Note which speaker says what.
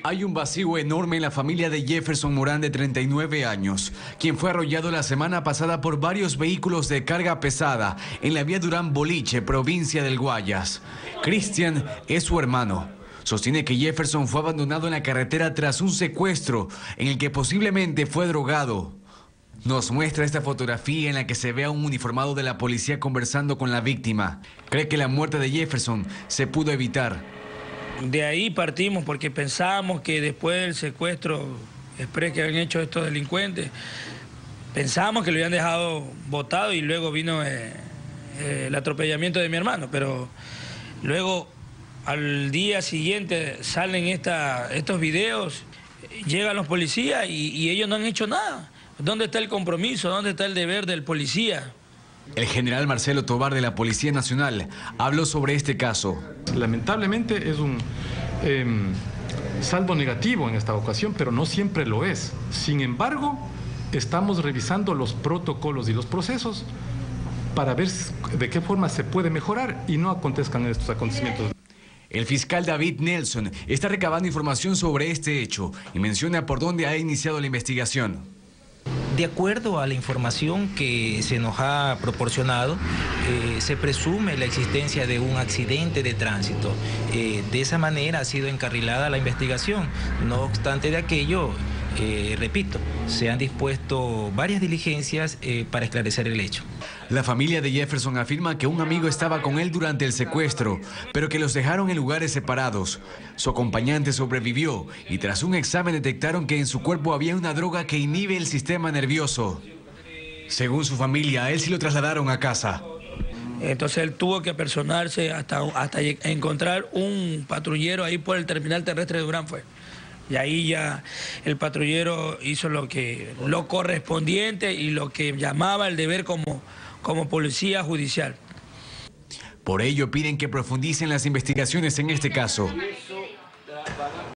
Speaker 1: Hay un vacío enorme en la familia de Jefferson Morán, de 39 años, quien fue arrollado la semana pasada por varios vehículos de carga pesada en la vía Durán Boliche, provincia del Guayas. Cristian es su hermano. Sostiene que Jefferson fue abandonado en la carretera tras un secuestro en el que posiblemente fue drogado. Nos muestra esta fotografía en la que se ve a un uniformado de la policía conversando con la víctima. Cree que la muerte de Jefferson se pudo evitar.
Speaker 2: De ahí partimos porque pensábamos que después del secuestro exprés que habían hecho estos delincuentes, pensábamos que lo habían dejado botado y luego vino el atropellamiento de mi hermano, pero luego al día siguiente salen estos videos, llegan los policías y ellos no han hecho nada. ¿Dónde está el compromiso? ¿Dónde está el deber del policía?
Speaker 1: El general Marcelo Tovar de la Policía Nacional habló sobre este caso.
Speaker 3: Lamentablemente es un saldo negativo en esta ocasión, pero no siempre lo es. Sin embargo, estamos revisando los protocolos y los procesos para ver de qué forma se puede mejorar y no acontezcan estos acontecimientos.
Speaker 1: El fiscal David Nelson está recabando información sobre este hecho y menciona por dónde ha iniciado la investigación.
Speaker 4: De acuerdo a la información que se nos ha proporcionado, se presume la existencia de un accidente de tránsito. De esa manera ha sido encarrilada la investigación. No obstante de aquello, repito, se han dispuesto varias diligencias para esclarecer el hecho.
Speaker 1: La familia de Jefferson afirma que un amigo estaba con él durante el secuestro, pero que los dejaron en lugares separados. Su acompañante sobrevivió y tras un examen detectaron que en su cuerpo había una droga que inhibe el sistema nervioso. Según su familia, a él sí lo trasladaron a casa.
Speaker 2: Entonces él tuvo que apersonarse hasta encontrar un patrullero ahí por el terminal terrestre de Durán fue. Y ahí ya el patrullero hizo lo correspondiente y lo que llamaba el deber como policía judicial.
Speaker 1: Por ello piden que profundicen las investigaciones en este caso.